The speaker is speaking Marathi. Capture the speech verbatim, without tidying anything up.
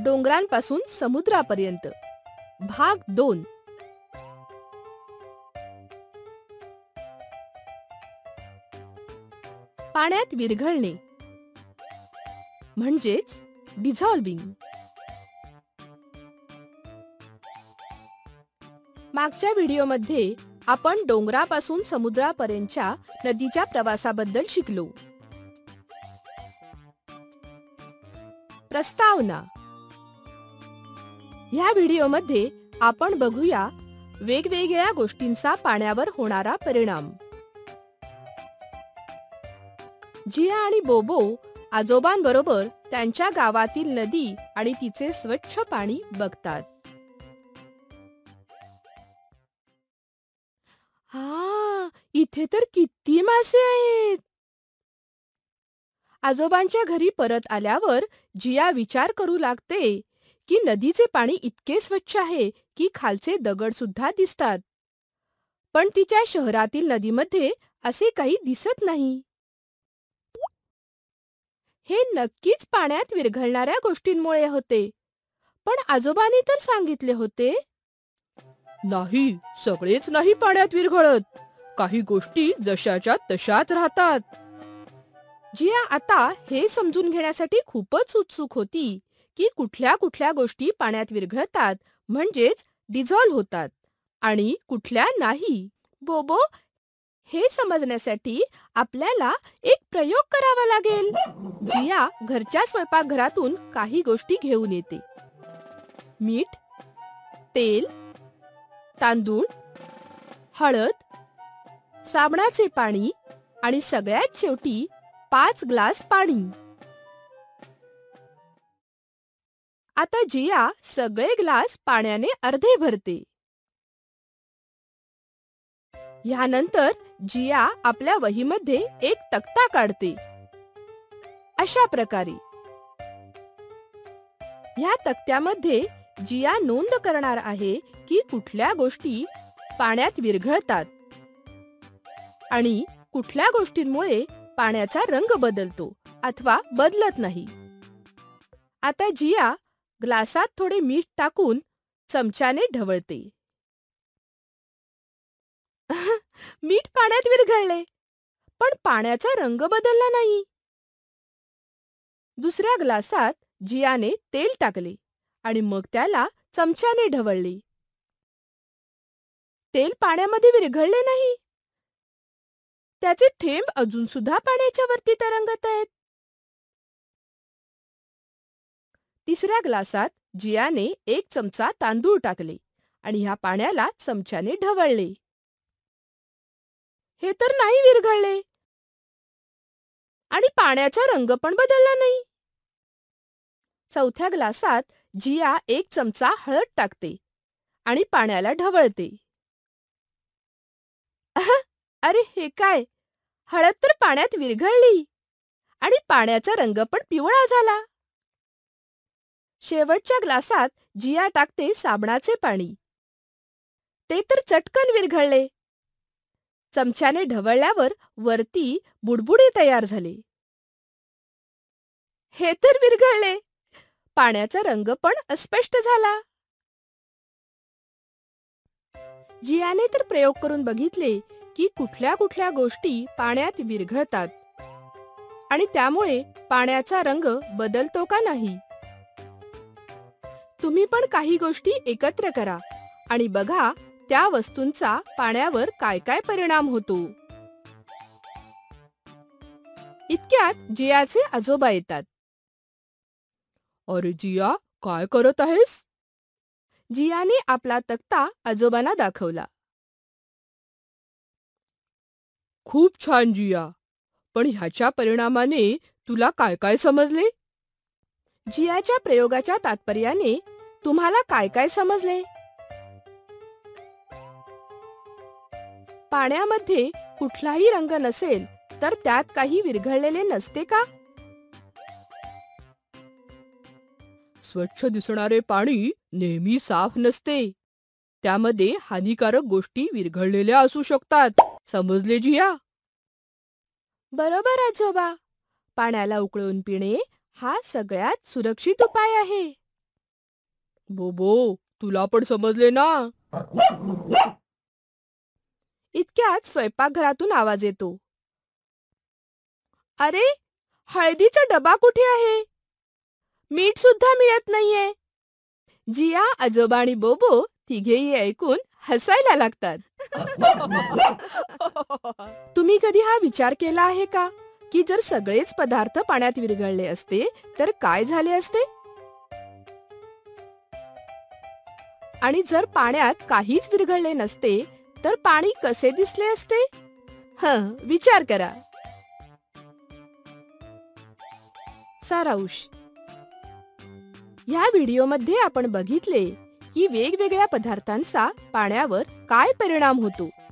डोंगरांपासून समुद्रापर्यंत भाग दोन. पाण्यात विरघळणे म्हणजेच डिझॉल्विंग. मागच्या व्हिडिओमध्ये आपण डोंगरापासून समुद्रापर्यंतच्या नदीच्या प्रवासाबद्दल शिकलो. प्रस्तावना. ह्या व्हिडिओमध्ये आपण बघूया वेगवेगळ्या गोष्टींचा पाण्यावर होणारा परिणाम. जिया आणि बोबो आजोबांबरोबर त्यांच्या गावातील नदी आणि तिचे स्वच्छ पाणी बघतात. हा, इथे तर किती मासे आहेत. आजोबांच्या घरी परत आल्यावर जिया विचार करू लागते की नदीचे पाणी इतके स्वच्छ आहे की खालचे दगड सुद्धा दिसतात. पण तिच्या शहरातील नदीमध्ये असे काही दिसत नाही. हे नक्कीच पाण्यात विरघळणाऱ्या गोष्टींमुळे होते. पण आजोबांनी तर सांगितले होते, नाही, सगळेच नाही पाण्यात विरघळत. काही गोष्टी जशाच्या तशाच राहतात. जिया आता हे समजून घेण्यासाठी खूपच उत्सुक होती की कुठल्या कुठल्या गोष्टी पाण्यात विरघळतात म्हणजेच डिझॉल्व होतात आणि कुठल्या नाही. बोबो, हे समजण्यासाठी आपल्याला एक प्रयोग करावा लागेल. जिया घरच्या स्वयंपाकघरातून काही गोष्टी घेऊन येते. मीठ, तेल, तांदूळ, हळद, साबणाचे पाणी आणि सगळ्यात शेवटी पाच ग्लास पाणी. आता जिया सगळे ग्लास पाण्याने अर्धे भरते. ह्यानंतर जिया आपल्या वहीमध्ये एक तक्ता काढते. अशा प्रकारे ह्या तक्त्यामध्ये जिया नोंद करणार आहे की कुठल्या गोष्टी पाण्यात विरघळतात आणि कुठल्या गोष्टींमुळे पाण्याचा रंग बदलतो अथवा बदलत नाही. आता जिया ग्लासात थोडे मीठ टाकून चमच्याने ढवळते. मीठ पाण्यात विरघळले, पण पाण्याचा रंग बदलला नाही. दुसऱ्या ग्लासात जियाने तेल टाकले आणि मग त्याला चमच्याने ढवळले. तेल पाण्यामध्ये विरघळले नाही. त्याचे थेंब अजून सुद्धा पाण्याच्या वरती तरंगत आहेत. तिसऱ्या ग्लासात जियाने एक चमचा तांदूळ टाकले आणि ह्या पाण्याला चमच्याने ढवळले. हे तर नाही विरघळले आणि पाण्याचा रंग पण बदलला नाही. चौथ्या ग्लासात जिया एक चमचा हळद टाकते आणि पाण्याला ढवळते. अरे, हे काय? हळद तर पाण्यात विरघळली आणि पाण्याचा रंग पण पिवळा झाला. शेवटच्या ग्लासात जिया टाकते साबणाचे पाणी. ते तर चटकन विरघळले. चमच्याने ढवळल्यावर वरती बुडबुडे तयार झाले. हे तर विरघळले. पाण्याचा रंग पण अस्पष्ट झाला. जियाने तर प्रयोग करून बघितले की कुठल्या कुठल्या गोष्टी पाण्यात विरघळतात आणि त्यामुळे पाण्याचा रंग बदलतो का नाही. तुम्ही पण काही गोष्टी एकत्र करा आणि बघा त्या वस्तूंचा पाण्यावर काय काय परिणाम होतो. इतक्यात जियाचे आजोबा येतात. अरे जिया, काय करत आहेस? जियाने आपला तक्ता आजोबांना दाखवला. खूप छान जिया, पण ह्याच्या परिणामाने तुला काय काय समजले? जियाच्या प्रयोगाच्या तात्पर्याने तुम्हाला काय काय समजले? पाण्यामध्ये कुठलाही रंग नसेल तर त्यात काही विरघळलेले नसते का? स्वच्छ दिसणारे पाणी नेहमी साफ नसते. त्यामध्ये हानिकारक गोष्टी विरघळलेल्या असू शकतात. समजले जिया? बरोबर आजोबा. पाण्याला उकळून पिणे हा सगळ्यात सुरक्षित उपाय आहे. बोबो, तुला पण समजले ना? इतक्यात स्वयंपाकघरातून आवाज येतो. अरे, हळदीचा डबा कुठे आहे? मीठ सुद्धा मिळत नाहीये. जिया, आजोबा आणि बोबो तिघेही ऐकून हसायला लागतात. तुम्ही कधी हा विचार केला आहे का, की जर सगळेच पदार्थ पाण्यात विरघळले असते तर काय झाले असते? आणि जर पाण्यात काहीच विरघळले नसते तर पाणी कसे दिसले असते? हं, विचार करा. सारांश. ह्या व्हिडिओमध्ये आपण बघितले की वेगवेगळ्या पदार्थांचा पाण्यावर काय परिणाम होतो.